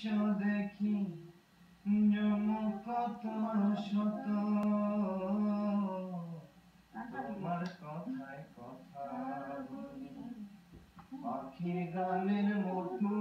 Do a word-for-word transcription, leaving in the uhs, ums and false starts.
দৃশ্য দেখি জমক কত শত, তোমার কথায় কথা বলি, পাখির গানের মতো